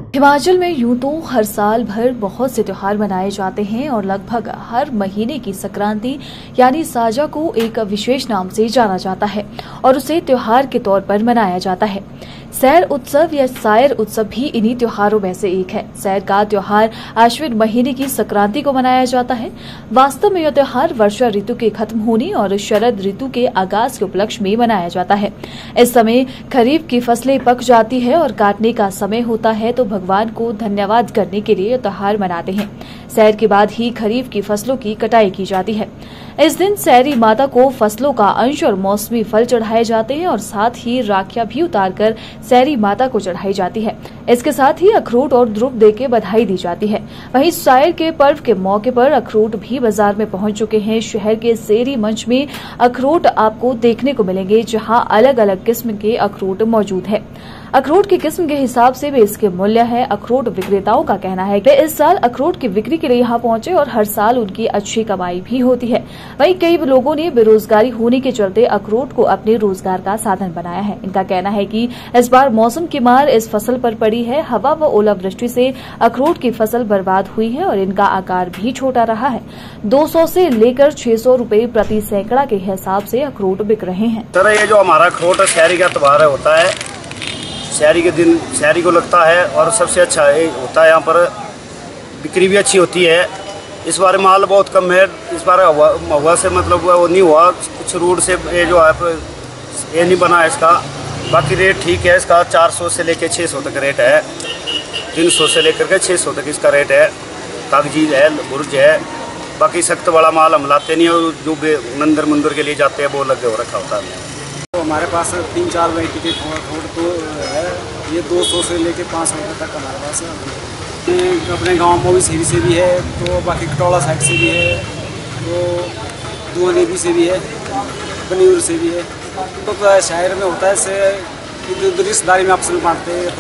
हिमाचल में यूं तो हर साल भर बहुत से त्योहार मनाए जाते हैं और लगभग हर महीने की संक्रांति यानी साजा को एक विशेष नाम से जाना जाता है और उसे त्योहार के तौर पर मनाया जाता है। सैर उत्सव या सायर उत्सव भी इन्हीं त्योहारों में से एक है। सैर का त्योहार आश्विन महीने की संक्रांति को मनाया जाता है। वास्तव में यह त्योहार वर्षा ऋतु के खत्म होने और शरद ऋतु के आगाज के उपलक्ष्य में मनाया जाता है। इस समय खरीफ की फसलें पक जाती है और काटने का समय होता है, तो भगवान को धन्यवाद करने के लिए यह त्योहार मनाते हैं। सैर के बाद ही खरीफ की फसलों की कटाई की जाती है। इस दिन सैरी माता को फसलों का अंश और मौसमी फल चढ़ाए जाते हैं और साथ ही राखियां भी उतारकर सैरी माता को चढ़ाई जाती है। इसके साथ ही अखरोट और द्रुप देके बधाई दी जाती है। वहीं सायर के पर्व के मौके पर अखरोट भी बाजार में पहुंच चुके हैं। शहर के सेरी मंच में अखरोट आपको देखने को मिलेंगे, जहां अलग अलग किस्म के अखरोट मौजूद है। अखरोट की किस्म के हिसाब से भी इसके मूल्य है। अखरोट विक्रेताओं का कहना है कि इस साल अखरोट की बिक्री के लिए यहाँ पहुंचे और हर साल उनकी अच्छी कमाई भी होती है। वहीं कई लोगों ने बेरोजगारी होने के चलते अखरोट को अपने रोजगार का साधन बनाया है। इनका कहना है कि इस बार मौसम की मार इस फसल पर पड़ी है। हवा व ओलावृष्टि से अखरोट की फसल बर्बाद हुई है और इनका आकार भी छोटा रहा है। 200 से लेकर 600 रुपए प्रति सैकड़ा के हिसाब से अखरोट बिक रहे हैं। सर, ये जो हमारा अखरोट शहरी का त्योहार होता है, शहरी के दिन शहरी को लगता है और सबसे अच्छा होता है। यहाँ पर बिक्री भी अच्छी होती है। इस बार माल बहुत कम है। इस बार हवा से मतलब वो नहीं हुआ, कुछ रूट से ये जो है ये नहीं बना है इसका। बाकी रेट ठीक है इसका, 400 से लेकर 600 तक रेट है। 300 से लेकर के 600 तक इसका रेट है। कागजी है, बुर्ज है। बाकी सख्त वाला माल हम लाते नहीं है, जो मंदिर के लिए जाते हैं वो लगे हो रखा होता है। तो हमारे पास 3-4 वैरायटी के अखरोट तो है। ये 200 से लेके 500 रुपये तक हमारे पास है। अपने गांव में भी सेरी से भी है, तो बाकी कटौला साइड से भी है, तो दुआनेबी से भी है, पनीर से भी है। तो शहर में होता है से रिश्तेदारी में आपस में बांटते हैं।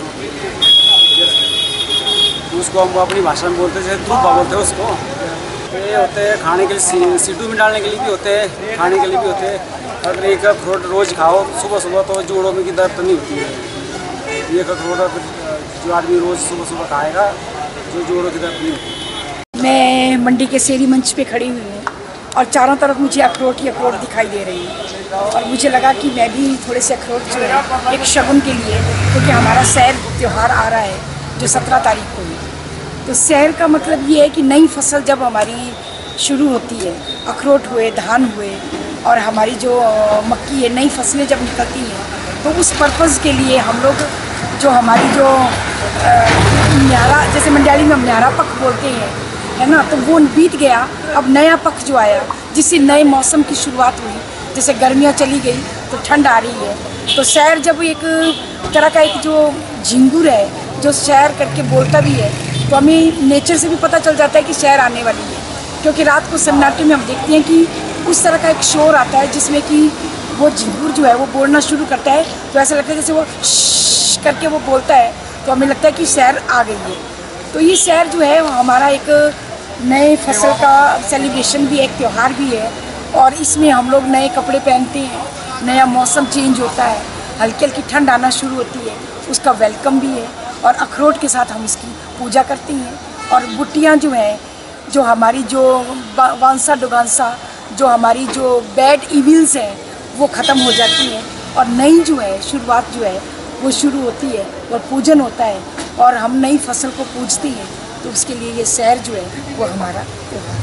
उसको हम अपनी भाषा में बोलते हैं, जैसे धूपा बोलते हैं उसको। ये होते हैं खाने के लिए, सीटू में डालने के लिए भी होते हैं, खाने के लिए भी होते हैं। अगर एक अखरोट रोज़ खाओ सुबह सुबह तो जोड़ों में की दर्द तो नहीं होती है। एक अखरोट जो आदमी रोज़ सुबह सुबह खाएगा जो जोड़ों की दर्द नहीं होती। मैं मंडी के सेरी मंच पे खड़ी हुई हूँ और चारों तरफ मुझे अखरोट ही अखरोट दिखाई दे रही है और मुझे लगा कि मैं भी थोड़े से अखरोट जो है एक शगुन के लिए, क्योंकि हमारा सैर त्यौहार आ रहा है जो 17 तारीख को है। तो सैर का मतलब ये है कि नई फसल जब हमारी शुरू होती है, अखरोट हुए, धान हुए और हमारी जो मक्की है, नई फसलें जब निकलती हैं, तो उस पर्पज़ के लिए हम लोग जो हमारी जो म्यारा, जैसे मंडाली में म्यारा पक बोलते हैं, है ना, तो वो बीत गया। अब नया पक जो आया, जिससे नए मौसम की शुरुआत हुई। जैसे गर्मियाँ चली गई तो ठंड आ रही है। तो सैर जब एक तरह का एक जो झिंगुर है जो सैर करके बोलता भी है, तो हमें नेचर से भी पता चल जाता है कि सैर आने वाली है। क्योंकि रात को सन्नाटे में हम देखते हैं कि उस तरह का एक शोर आता है जिसमें कि वो झिंगुर जो है वो बोलना शुरू करता है। तो ऐसा लगता है जैसे वो श्श करके वो बोलता है, तो हमें लगता है कि सैर आ गई है। तो ये सैर जो है हमारा एक नए फसल का सेलिब्रेशन भी है, एक त्यौहार भी है। और इसमें हम लोग नए कपड़े पहनते हैं, नया मौसम चेंज होता है, हल्की हल्की ठंड आना शुरू होती है, उसका वेलकम भी है। और अखरोट के साथ हम इसकी पूजा करते हैं। और बुट्टियाँ जो हैं, जो हमारी जो वांसा डुगांसा, जो हमारी जो बैड इविल्स हैं, वो ख़त्म हो जाती हैं और नई जो है शुरुआत जो है वो शुरू होती है और पूजन होता है और हम नई फसल को पूजते हैं। तो उसके लिए ये सैर जो है वो हमारा